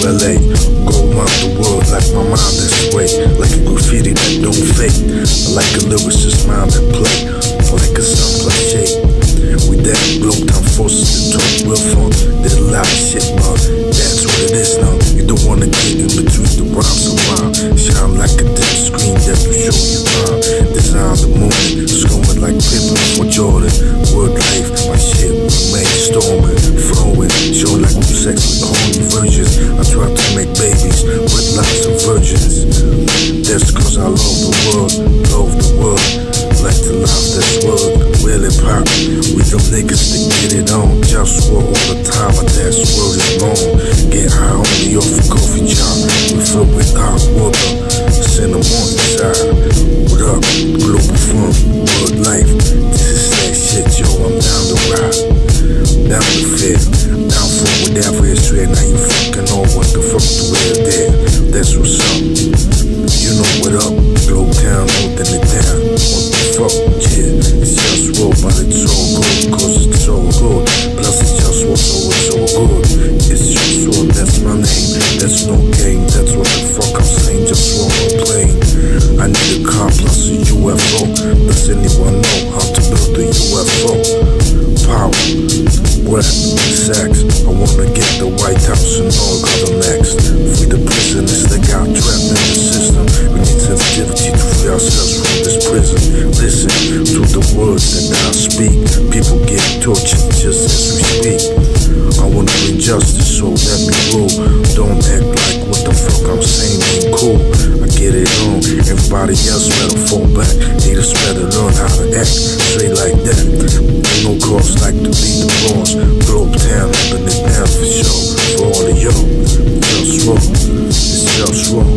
LA. Go around the world like my mind that's way. Like a graffiti that don't fake. Like a lyricist mind that play. Like a sound plus shape. We that blow down forces that talk real fun. Did a lot of shit, but that's what it is now. You don't wanna get in between the rhymes and rhyme. Shine like a dim screen that will show you time. Design the moment, scoring like Pippen for Jordan. Word life, my shit remain storming, flowing. Show like I'm sex with the holy virgins. I try to make babies with lots of virgins. That's cause I love the world, love the world. Like the life that's world, really pop. We them niggas that get it on. JustWar all the time, and that's word is long. Get high only off a coffee job. We fill with hot water. Send them on inside. What up, Globalfirm, word life. This is that shit, yo, I'm down to ride. Down to fit, down for whatever is straight. Now you fucking know what the fuck the real there. That's what's up. You know what up, Globe Town, holding it down. What the fuck, yeah, it's JustWar, but it's all good, cause it's all good. Plus it's JustWar, so it's all good. It's JustWar, that's my name, that's no game, that's what the fuck I'm saying, JustWar on plane. I need a car plus a UFO. Does anyone know how to build a UFO? Power, breath, sex. I wanna get the White House and all other next. Free the prisoners that got trapped in the system. We need sensitivity to free ourselves from this prison. Listen to the words that I speak. People get tortured just as we speak. I wanna bring justice, so let me rule. Don't act like what the fuck I'm saying ain't cool. I get it on. Everybody else better fall back. Haters better learn how to act straight like that. Ain't no cause like to be the boss. Globe Town, holding it down for sure. For all of y'all, JustWar, it's JustWar.